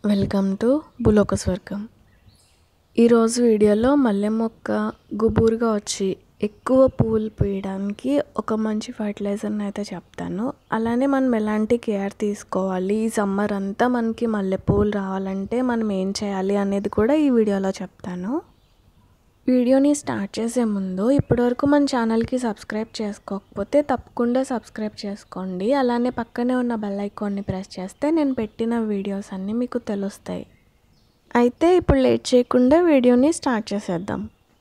Welcome to భూలోక స్వర్గం. ఈరోజు వీడియోలో మల్లె మొక్క గుబురుగా వచ్చి ఎక్కువ పూలు పూయడానికి ఒక మంచి ఫర్టిలైజర్ని అయితే చెప్తాను. అలానే మనం ఎలాంటి కేర్ తీసుకోవాలి, ఈ సమ్మర్ అంతా మనకి మల్లె పూలు రావాలంటే మనం ఏం చేయాలి అనేది కూడా ఈ వీడియోలో చెప్తాను. వీడియోని స్టార్ట్ చేసే ముందు ఇప్పటివరకు మన ఛానల్కి సబ్స్క్రైబ్ చేసుకోకపోతే తప్పకుండా సబ్స్క్రైబ్ చేసుకోండి. అలానే పక్కనే ఉన్న బెల్ ఐకాన్ని ప్రెస్ చేస్తే నేను పెట్టిన వీడియోస్ అన్నీ మీకు తెలుస్తాయి. అయితే ఇప్పుడు లేట్ చేయకుండా వీడియోని స్టార్ట్ చేసేద్దాం.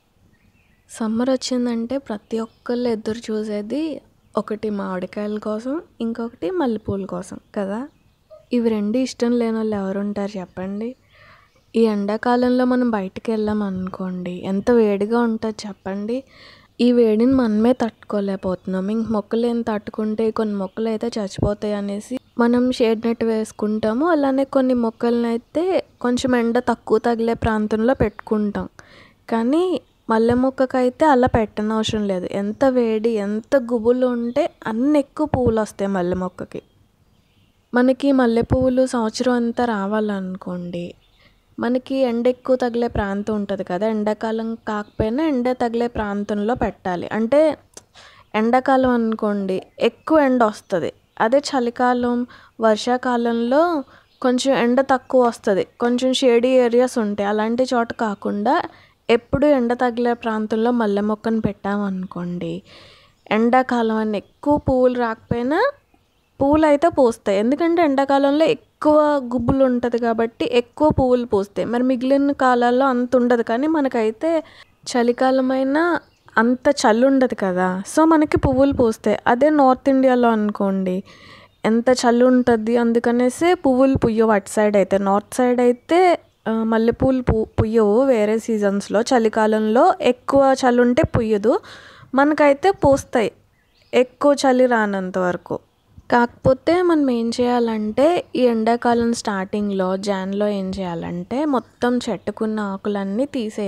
సమ్మర్ వచ్చిందంటే ప్రతి ఒక్కళ్ళు ఎదురు చూసేది ఒకటి మామిడికాయల కోసం, ఇంకొకటి మల్లెపూల కోసం కదా. ఇవి రెండు ఇష్టం లేని వాళ్ళు ఎవరుంటారు చెప్పండి. ఈ ఎండాకాలంలో మనం బయటికి వెళ్ళామనుకోండి, ఎంత వేడిగా ఉంటుంది చెప్పండి. ఈ వేడిని మనమే తట్టుకోలేకపోతున్నాం. ఇంక మొక్కలు ఏం తట్టుకుంటే కొన్ని మొక్కలు అయితే చచ్చిపోతాయి అనేసి మనం షేడ్ నెట్ వేసుకుంటాము. అలానే కొన్ని మొక్కలను అయితే కొంచెం ఎండ తక్కువ తగిలే ప్రాంతంలో పెట్టుకుంటాం. కానీ మల్లె మొక్కకైతే అలా పెట్టనవసరం లేదు. ఎంత వేడి, ఎంత గుబులు ఉంటే అన్ని ఎక్కువ పువ్వులు వస్తాయి మల్లె మొక్కకి. మనకి మల్లె పువ్వులు సంవత్సరం అంతా రావాలనుకోండి, మనకి ఎండ ఎక్కువ తగిలే ప్రాంతం ఉంటుంది కదా, ఎండాకాలం కాకపోయినా ఎండ తగిలే ప్రాంతంలో పెట్టాలి. అంటే ఎండాకాలం అనుకోండి ఎక్కువ ఎండ వస్తుంది, అదే చలికాలం వర్షాకాలంలో కొంచెం ఎండ తక్కువ వస్తుంది, కొంచెం షేడీ ఏరియాస్ ఉంటాయి. అలాంటి చోట కాకుండా ఎప్పుడు ఎండ తగిలే ప్రాంతంలో మల్లె మొక్కను పెట్టామనుకోండి, ఎండాకాలం అని ఎక్కువ పువ్వులు రాకపోయినా పువ్వులు అయితే పూస్తాయి. ఎందుకంటే ఎండాకాలంలో ఎక్కువ గుబ్బులు ఉంటుంది కాబట్టి ఎక్కువ పువ్వులు పూస్తాయి. మరి మిగిలిన కాలాల్లో అంత ఉండదు. కానీ మనకైతే చలికాలమైనా అంత చలి ఉండదు కదా, సో మనకి పువ్వులు పూస్తాయి. అదే నార్త్ ఇండియాలో అనుకోండి ఎంత చలి ఉంటుంది, అందుకనేసి పువ్వులు పుయ్యవు అటు సైడ్ అయితే. నార్త్ సైడ్ అయితే మల్లెపూలు పుయ్యవు వేరే సీజన్స్లో. చలికాలంలో ఎక్కువ చలి ఉంటే పుయ్యదు, మనకైతే పూస్తాయి ఎక్కువ చలి రానంత వరకు. కాకపోతే మనం ఏం చేయాలంటే ఈ ఎండాకాలం స్టార్టింగ్లో జాన్లో ఏం చేయాలంటే మొత్తం చెట్టుకున్న ఆకులన్నీ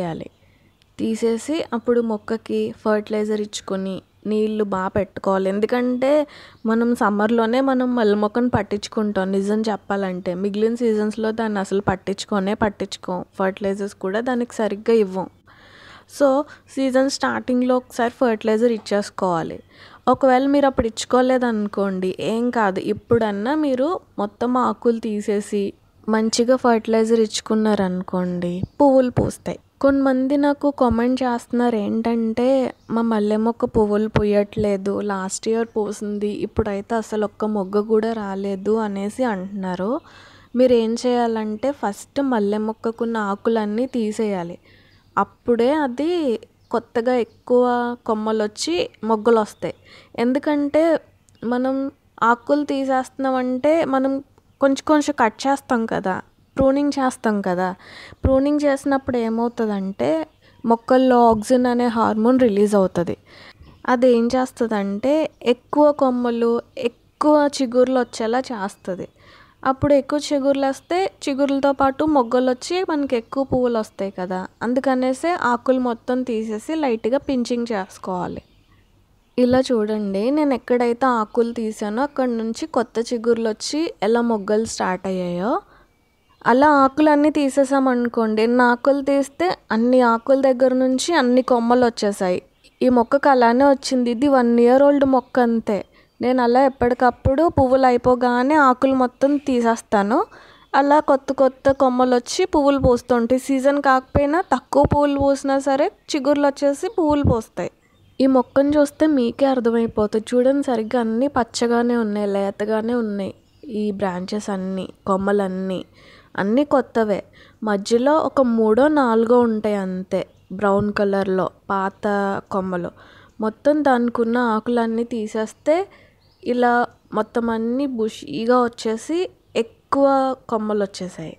తీసేసి అప్పుడు మొక్కకి ఫర్టిలైజర్ ఇచ్చుకొని నీళ్ళు బాగా పెట్టుకోవాలి. ఎందుకంటే మనం సమ్మర్లోనే మనం మల్లె మొక్కను పట్టించుకుంటాం. నిజం చెప్పాలంటే మిగిలిన సీజన్స్లో దాన్ని అసలు పట్టించుకోం. ఫర్టిలైజర్స్ కూడా దానికి సరిగ్గా ఇవ్వం. సో సీజన్ స్టార్టింగ్లో ఒకసారి ఫర్టిలైజర్ ఇచ్చేసుకోవాలి. ఒకవేళ మీరు అప్పుడు ఇచ్చుకోలేదనుకోండి ఏం కాదు, ఇప్పుడన్నా మీరు మొత్తం ఆకులు తీసేసి మంచిగా ఫర్టిలైజర్ ఇచ్చుకున్నారనుకోండి పువ్వులు పూస్తాయి. కొంతమంది నాకు కామెంట్ చేస్తున్నారు ఏంటంటే, మా మల్లె మొక్క పువ్వులు పూయట్లేదు, లాస్ట్ ఇయర్ పూసింది, ఇప్పుడైతే అసలు ఒక్క మొగ్గ కూడా రాలేదు అనేసి అంటున్నారు. మీరు ఏం చేయాలంటే ఫస్ట్ మల్లె మొక్కకున్న ఆకులన్నీ తీసేయాలి. అప్పుడే అది కొత్తగా ఎక్కువ కొమ్మలు వచ్చి మొగ్గలు వస్తాయి. ఎందుకంటే మనం ఆకులు తీసేస్తున్నామంటే మనం కొంచెం కట్ చేస్తాం కదా, ప్రూనింగ్ చేస్తాం కదా. ప్రూనింగ్ చేసినప్పుడు ఏమవుతుందంటే మొక్కల్లో ఆక్సిజన్ అనే హార్మోన్ రిలీజ్ అవుతుంది. అది ఏం చేస్తుందంటే ఎక్కువ కొమ్మలు ఎక్కువ చిగుర్లు వచ్చేలా చేస్తుంది. అప్పుడు ఎక్కువ చిగుర్లు వస్తే చిగుర్లతో పాటు మొగ్గలు వచ్చి మనకి ఎక్కువ పువ్వులు వస్తాయి కదా. అందుకనేసి ఆకులు మొత్తం తీసేసి లైట్గా పించింగ్ చేసుకోవాలి. ఇలా చూడండి, నేను ఎక్కడైతే ఆకులు తీసానో అక్కడ నుంచి కొత్త చిగుర్లు వచ్చి ఎలా మొగ్గలు స్టార్ట్ అయ్యాయో అలా ఆకులన్నీ తీసేసామనుకోండి. ఎన్ని ఆకులు తీస్తే అన్ని ఆకుల దగ్గర నుంచి అన్ని కొమ్మలు వచ్చేసాయి. ఈ మొక్కకు అలానే వచ్చింది. ఇది 1 year old మొక్క అంతే. నేను అలా ఎప్పటికప్పుడు పువ్వులు అయిపోగానే ఆకులు మొత్తం తీసేస్తాను. అలా కొత్త కొమ్మలు వచ్చి పువ్వులు పూస్తుంటాయి. సీజన్ కాకపోయినా తక్కువ పువ్వులు పూసినా సరే చిగుర్లు వచ్చేసి పువ్వులు పూస్తాయి. ఈ మొక్కను చూస్తే మీకే అర్థమైపోతుంది. చూడండి, సరిగ్గా అన్నీ పచ్చగానే ఉన్నాయి, లేతగానే ఉన్నాయి. ఈ బ్రాంచెస్ అన్నీ, కొమ్మలన్నీ కొత్తవే. మధ్యలో ఒక 3-4 ఉంటాయి అంతే బ్రౌన్ కలర్లో పాత కొమ్మలు. మొత్తం దానికి ఉన్న ఆకులన్నీ తీసేస్తే ఇలా మొత్తం అన్నీ బుషీగా వచ్చేసి ఎక్కువ కొమ్మలు వచ్చేసాయి.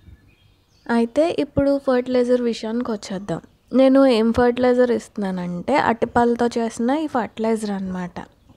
అయితే ఇప్పుడు ఫర్టిలైజర్ విషయానికి వచ్చేద్దాం. నేను ఏం ఫర్టిలైజర్ ఇస్తున్నానంటే అరటిపళ్ళతో చేసిన ఈ ఫర్టిలైజర్ అనమాట.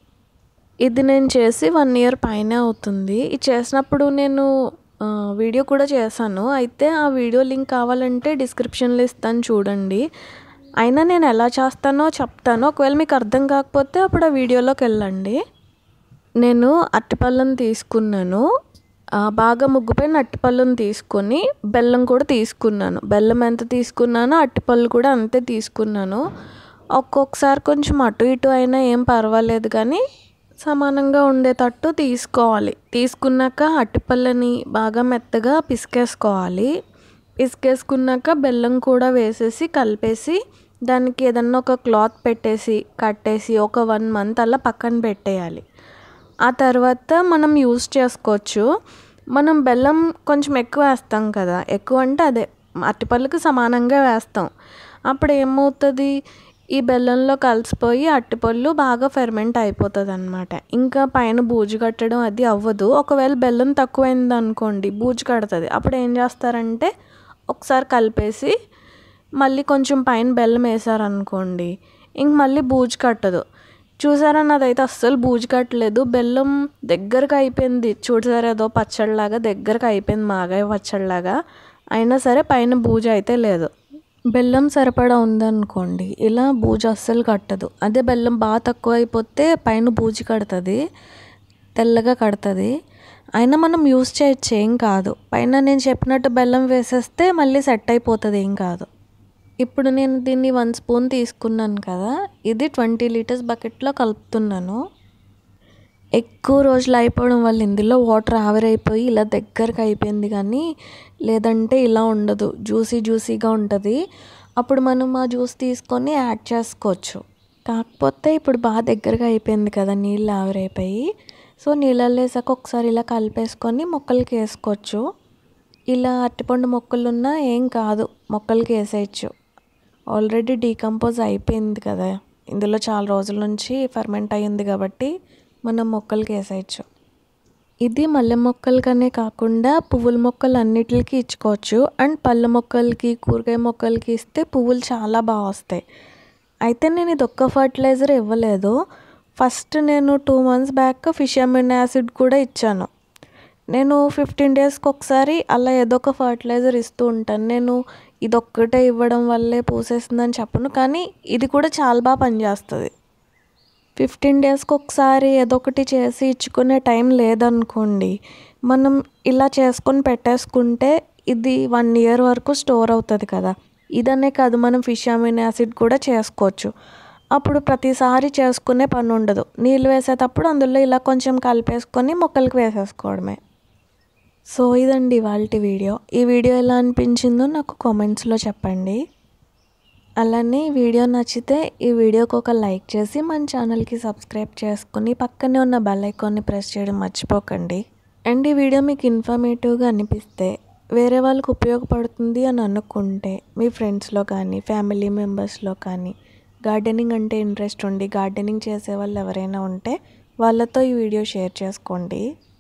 ఇది నేను చేసి 1 year పైనే అవుతుంది. ఇది చేసినప్పుడు నేను వీడియో కూడా చేశాను. అయితే ఆ వీడియో లింక్ కావాలంటే డిస్క్రిప్షన్లో ఇస్తాను చూడండి. అయినా నేను ఎలా చేస్తానో చెప్తాను. ఒకవేళ మీకు అర్థం కాకపోతే అప్పుడు ఆ వీడియోలోకి వెళ్ళండి. నేను అరటిపళ్ళను తీసుకున్నాను. బాగా ముగ్గిపోయిన అరటిపళ్ళుని తీసుకొని బెల్లం కూడా తీసుకున్నాను. బెల్లం ఎంత తీసుకున్నానో అరటిపళ్ళు కూడా అంతే తీసుకున్నాను. ఒక్కొక్కసారి కొంచెం అటు ఇటు అయినా ఏం పర్వాలేదు కానీ సమానంగా ఉండేటట్టు తీసుకోవాలి. తీసుకున్నాక అరటిపళ్ళని బాగా మెత్తగా పిసికేసుకోవాలి. పిసికేసుకున్నాక బెల్లం కూడా వేసేసి కలిపేసి దానికి ఏదన్నా ఒక క్లాత్ పెట్టేసి కట్టేసి ఒక 1 మంత్ అలా పక్కన పెట్టేయాలి. ఆ తర్వాత మనం యూస్ చేసుకోవచ్చు. మనం బెల్లం కొంచెం ఎక్కువ వేస్తాం కదా, ఎక్కువ అంటే అదే అరటిపళ్ళకి సమానంగా వేస్తాం. అప్పుడు ఏమవుతుంది, ఈ బెల్లంలో కలిసిపోయి అరటిపళ్ళు బాగా ఫెర్మెంట్ అయిపోతుంది అనమాట. ఇంకా పైన బూజు కట్టడం అది అవ్వదు. ఒకవేళ బెల్లం తక్కువైంది అనుకోండి, బూజు కడుతుంది. అప్పుడు ఏం చేస్తారంటే ఒకసారి కలిపేసి మళ్ళీ కొంచెం పైన బెల్లం వేసారనుకోండి, ఇంక మళ్ళీ బూజు కట్టదు. చూసారా, నాదైతే అస్సలు బూజు కట్టలేదు. బెల్లం దగ్గరకు అయిపోయింది. చూసారా, ఏదో పచ్చడిలాగా దగ్గరకు అయిపోయింది, మాగాయ పచ్చడిలాగా. అయినా సరే పైన బూజు అయితే లేదు. బెల్లం సరిపడా ఉందనుకోండి, ఇలా బూజు అస్సలు కట్టదు. అదే బెల్లం బాగా తక్కువ అయిపోతే పైన బూజు కడుతుంది, తెల్లగా కడుతుంది. అయినా మనం యూస్ చేయొచ్చు, ఏం కాదు. పైన నేను చెప్పినట్టు బెల్లం వేసేస్తే మళ్ళీ సెట్ అయిపోతుంది, ఏం కాదు. ఇప్పుడు నేను దీన్ని 1 స్పూన్ తీసుకున్నాను కదా, ఇది 20 లీటర్స్ బకెట్లో కలుపుతున్నాను. ఎక్కువ రోజులు అయిపోవడం వల్ల ఇందులో వాటర్ ఆవిరైపోయి ఇలా దగ్గరకు అయిపోయింది, కానీ లేదంటే ఇలా ఉండదు, జ్యూసీగా ఉంటుంది. అప్పుడు మనం ఆ జ్యూస్ తీసుకొని యాడ్ చేసుకోవచ్చు. కాకపోతే ఇప్పుడు బాగా దగ్గరగా అయిపోయింది కదా, నీళ్ళు ఆవిరైపోయి. సో నీళ్ళల్లో వేసాక ఒకసారి ఇలా కలిపేసుకొని మొక్కలకి వేసుకోవచ్చు. ఇలా అరటిపండు మొక్కలున్నా ఏం కాదు, మొక్కలకి వేసేయచ్చు. ఆల్రెడీ డీకంపోజ్ అయిపోయింది కదా, ఇందులో చాలా రోజుల నుంచి ఫర్మెంట్ అయ్యింది కాబట్టి మనం మొక్కలకి వేసేయచ్చు. ఇది మల్లె మొక్కలకనే కాకుండా పువ్వుల మొక్కలు అన్నిటికీ ఇచ్చుకోవచ్చు. అండ్ పళ్ళ మొక్కలకి, కూరగాయ మొక్కలకి ఇస్తే పువ్వులు చాలా బాగా వస్తాయి. అయితే నేను ఇది ఒక్క ఫర్టిలైజర్ ఇవ్వలేదు. ఫస్ట్ నేను 2 months back fish amino acid కూడా ఇచ్చాను. నేను 15 daysకి ఒకసారి అలా ఏదో ఒక ఫర్టిలైజర్ ఇస్తూ ఉంటాను. నేను ఇదొక్కటే ఇవ్వడం వల్లే పూసేస్తుందని చెప్పను, కానీ ఇది కూడా చాలా బాగా పనిచేస్తుంది. 15 daysకి ఒకసారి ఏదో ఒకటి చేసి ఇచ్చుకునే టైం లేదనుకోండి, మనం ఇలా చేసుకొని పెట్టేసుకుంటే ఇది 1 year వరకు స్టోర్ అవుతుంది కదా. ఇదనే కాదు, మనం ఫిష్ అమినో యాసిడ్ కూడా చేసుకోవచ్చు. అప్పుడు ప్రతిసారి చేసుకునే పని ఉండదు. నీళ్ళు వేసేటప్పుడు అందులో ఇలా కొంచెం కలిపేసుకొని మొక్కలకి వేసేసుకోవడమే. సో ఇదండి ఇవాల్టి వీడియో. ఈ వీడియో ఎలా అనిపించిందో నాకు కామెంట్స్లో చెప్పండి. అలానే ఈ వీడియో నచ్చితే ఈ వీడియోకి ఒక లైక్ చేసి మన ఛానల్కి సబ్స్క్రైబ్ చేసుకుని పక్కనే ఉన్న బెల్ ఐకాన్ని ప్రెస్ చేయడం మర్చిపోకండి. అండ్ ఈ వీడియో మీకు ఇన్ఫర్మేటివ్గా అనిపిస్తే, వేరే వాళ్ళకి ఉపయోగపడుతుంది అని అనుకుంటే మీ ఫ్రెండ్స్లో కానీ ఫ్యామిలీ మెంబర్స్లో కానీ గార్డెనింగ్ అంటే ఇంట్రెస్ట్ ఉండి గార్డెనింగ్ చేసే వాళ్ళు ఎవరైనా ఉంటే వాళ్ళతో ఈ వీడియో షేర్ చేసుకోండి.